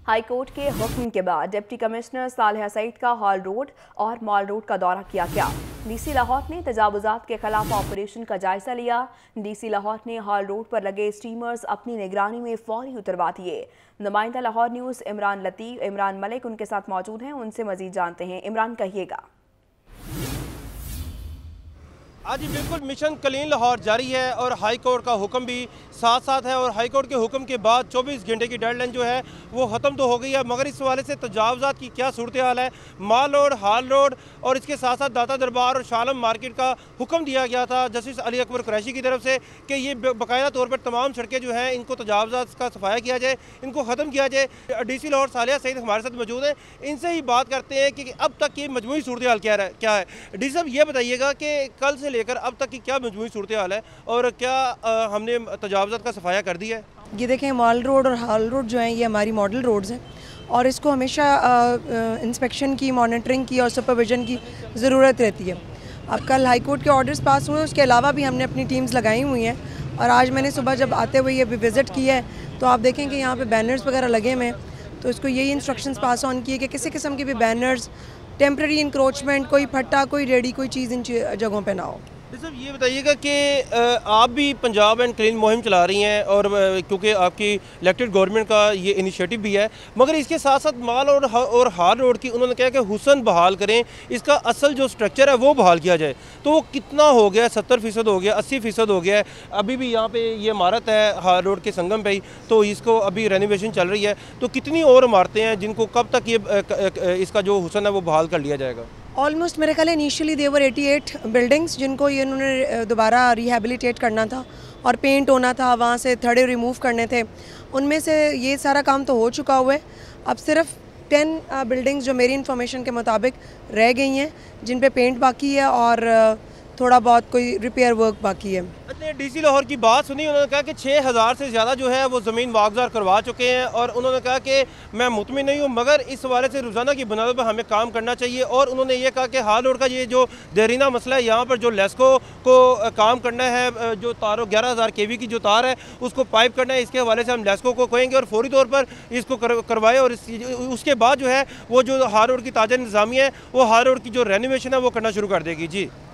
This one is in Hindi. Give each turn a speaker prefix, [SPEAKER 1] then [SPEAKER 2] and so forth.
[SPEAKER 1] हाई कोर्ट के हुक्म के बाद डिप्टी कमिश्नर सालेहा सईद का हॉल रोड और मॉल रोड का दौरा किया गया। डीसी लाहौर ने तजावुजात के खिलाफ ऑपरेशन का जायजा लिया। डीसी लाहौर ने हॉल रोड पर लगे स्टीमर्स अपनी निगरानी में फौरी उतरवा दिए। नुमाइंदा लाहौर न्यूज़ इमरान मलिक उनके साथ मौजूद हैं, उनसे मजीद जानते हैं। इमरान, कहिएगा।
[SPEAKER 2] आज बिल्कुल मिशन क्लीन लाहौर जारी है और हाई कोर्ट का हुक्म भी साथ साथ है और हाई कोर्ट के हुक्म के बाद 24 घंटे की डेडलाइन जो है वो ख़त्म तो हो गई है, मगर इस हवाले से तजावुजात की क्या सूरत हाल है। माल रोड, हाल रोड और इसके साथ साथ दाता दरबार और शालम मार्केट का हुक्म दिया गया था जस्टिस अली अकबर कुरैशी की तरफ से कि ये बाकायदा तौर पर तमाम सड़कें जो हैं इनको तजावुजात का सफाया किया जाए, इनको ख़त्म किया जाए। डीसी लाहौर सालेहा सईद हमारे साथ मौजूद हैं, इनसे ही बात करते हैं कि अब तक ये मजमूई सूरत हाल क्या है। डी साहब, ये बताइएगा कि कल से लेकर अब तक की क्या मजमूई सूरत हाल है और क्या हमने तजावुजात का सफाया कर दिया है?
[SPEAKER 3] ये देखें, मॉल रोड और हाल रोड जो हैं ये हमारी मॉडल रोड्स हैं और इसको हमेशा इंस्पेक्शन की, मॉनिटरिंग की और सुपरविजन की ज़रूरत रहती है। अब कल हाई कोर्ट के ऑर्डर्स पास हुए, उसके अलावा भी हमने अपनी टीम्स लगाई हुई हैं और आज मैंने सुबह जब आते हुए ये विज़िट किया है तो आप देखें कि यहाँ पे बैनर्स वगैरह लगे हुए हैं। तो इसको यही इंस्ट्रक्शंस पास ऑन किए कि किसी किस्म के भी बैनर्स, टेम्प्रेरी इंक्रोचमेंट, कोई फट्टा, कोई रेडी, कोई चीज़ इन जगहों पर ना हो।
[SPEAKER 2] सर, ये बताइएगा कि आप भी पंजाब एंड क्लीन मुहिम चला रही हैं और क्योंकि आपकी इलेक्टेड गवर्नमेंट का ये इनिशिएटिव भी है, मगर इसके साथ साथ माल और हाल रोड की उन्होंने कहा कि हुसन बहाल करें, इसका असल जो स्ट्रक्चर है वो बहाल किया जाए। तो वो कितना हो गया? 70% हो गया, 80% हो गया है। अभी भी यहाँ पे ये इमारत है हाल रोड के संगम पे ही, तो इसको अभी रेनोवेशन चल रही है। तो कितनी और इमारतें हैं जिनको कब तक ये इसका जो हुसन है वो बहाल कर लिया जाएगा?
[SPEAKER 3] ऑलमोस्ट मेरे ख्याल है इनिशियली देवर 88 बिल्डिंग्स जिनको ये इन्होंने दोबारा रिहेबिलिटेट करना था और पेंट होना था, वहाँ से थड़े रिमूव करने थे। उनमें से ये सारा काम तो हो चुका हुआ है। अब सिर्फ 10 बिल्डिंग्स जो मेरी इन्फॉर्मेशन के मुताबिक रह गई हैं जिन पे पेंट बाकी है और थोड़ा बहुत कोई रिपेयर वर्क बाकी है।
[SPEAKER 2] डीसी लाहौर की बात सुनी, उन्होंने कहा कि 6000 से ज़्यादा जो है वो ज़मीन वागजार करवा चुके हैं और उन्होंने कहा कि मैं मुतमिन नहीं हूँ, मगर इस हवाले से रोज़ाना की बुनियाद पर हमें काम करना चाहिए। और उन्होंने ये कहा कि हाल रोड का ये जो देरीना मसला है, यहाँ पर जो लेस्को को काम करना है, जो तारों 11000 kV की जो तार है उसको पाइप करना है, इसके हवाले से हम लेस्को को कहेंगे और फौरी तौर पर इसको करवाएं और उसके बाद जो है वो जो हाल रोड की ताज़ा इंतज़ामिया है वो हाल रोड की जो रेनोवेशन है वो करना शुरू कर देगी। जी।